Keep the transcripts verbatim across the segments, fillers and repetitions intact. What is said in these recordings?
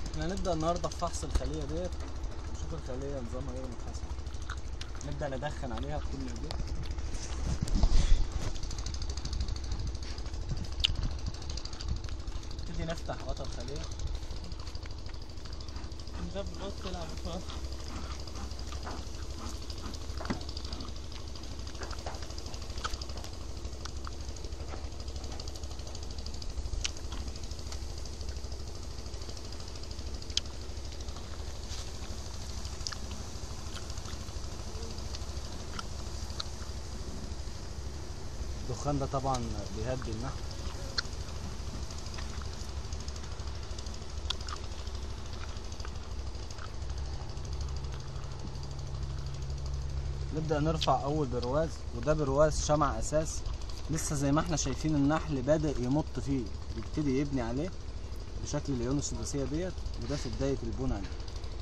احنا هنبدأ النهارده في فحص الخلية ديت، نشوف الخلية نظامها ايه ونفحصها. نبدأ ندخن عليها بكل هدوء. نبتدي نفتح غطا الخلية. نجيب القط تلعب فيها. الدخان ده طبعا بيهدي النحل. نبدأ نرفع أول برواز، وده برواز شمع أساس لسه زي ما احنا شايفين النحل بادئ يمط فيه، بيبتدي يبني عليه بشكل العيون السداسية ديت، وده في بداية البناء عليه.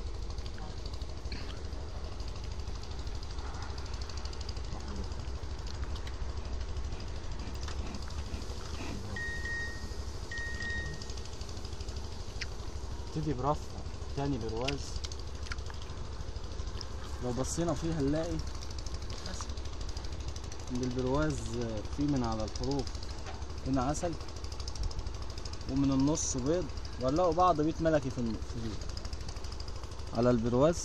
نبتدي برفع تاني برواز. لو بصينا فيه هنلاقي ان البرواز فيه من على الحروف هنا عسل، ومن النص بيض، وهنلاقوا بعض بيت ملكي في في على البرواز.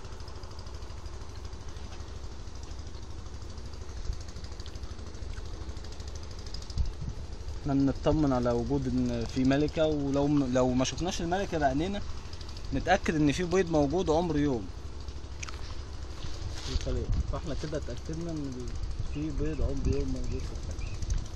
احنا بنطمن على وجود ان في ملكة، ولو لو ما شفناش الملكة بعينينا نتأكد ان في بيض موجود عمر يوم في الخلية، فاحنا كده اتأكدنا ان في بيض عمر يوم موجود في الخلية.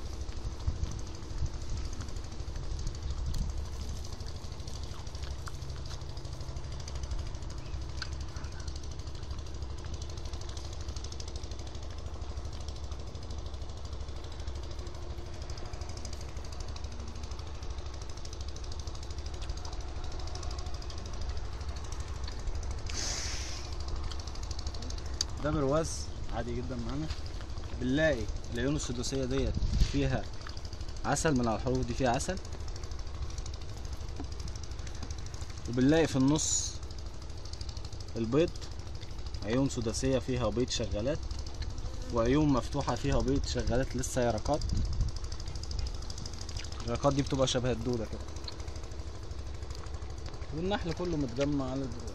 ده برواز عادي جدا معانا. بنلاقي العيون السداسية ديت فيها عسل، من على الحروف دي فيها عسل، وبنلاقي في النص البيض، عيون سداسية فيها بيض شغالات، وعيون مفتوحة فيها بيض شغالات لسه يرقات. اليرقات دي بتبقى شبه الدودة كده، والنحل كله متجمع على البرواز.